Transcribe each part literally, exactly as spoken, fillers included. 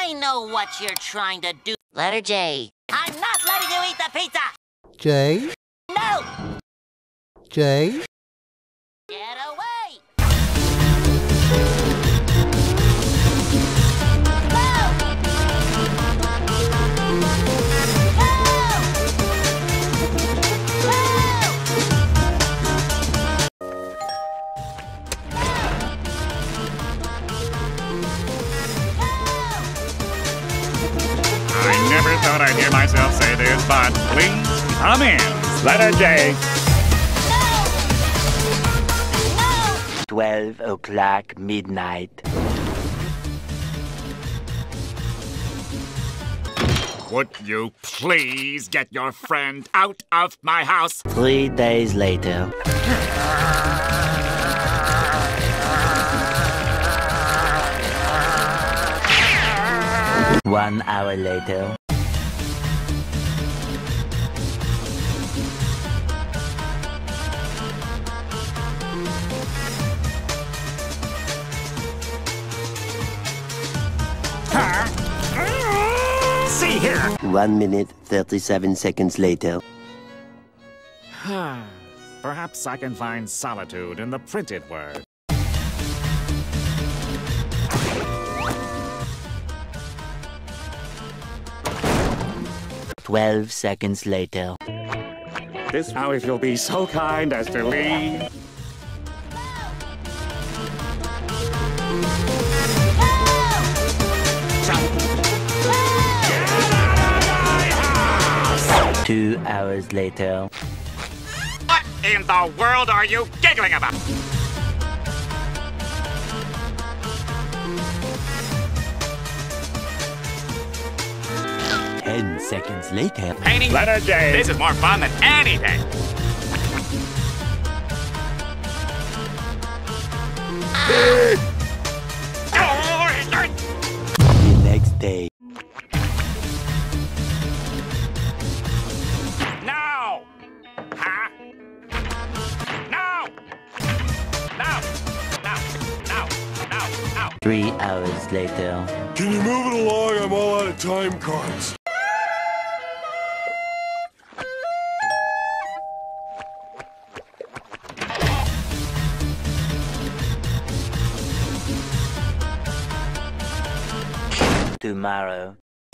I know what you're trying to do. Letter J. I'm not letting you eat the pizza! J. No! J. Get away! I never thought I'd hear myself say this, but please come in. Letter J. No! No! Twelve o'clock midnight. Would you please get your friend out of my house? Three days later. One hour later. See here. One minute, thirty-seven seconds later. Perhaps I can find solitude in the printed word. Twelve seconds later. This now, if you'll be so kind as to leave. Two hours later. What in the world are you giggling about? Ten seconds later. Painting letter J. This is more fun than anything. The next day. No! Huh? No! No! No! No! No! No! Three hours later. Can you move it along? I'm all out of time cards. Tomorrow.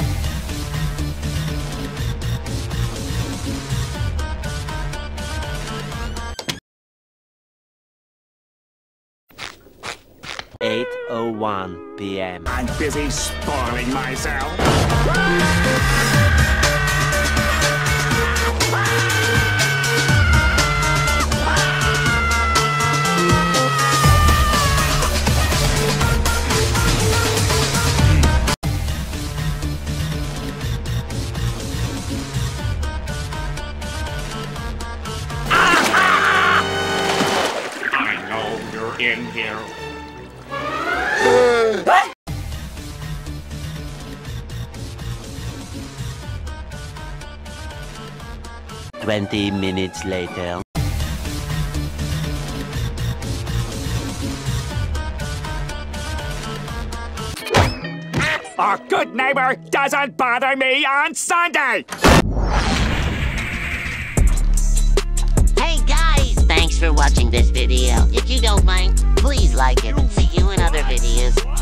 eight oh one p m I'm busy spoiling myself. I know you're in here. Twenty minutes later. A good neighbor doesn't bother me on Sunday! Hey guys, thanks for watching this video. If you don't mind, please like it. See you in other videos.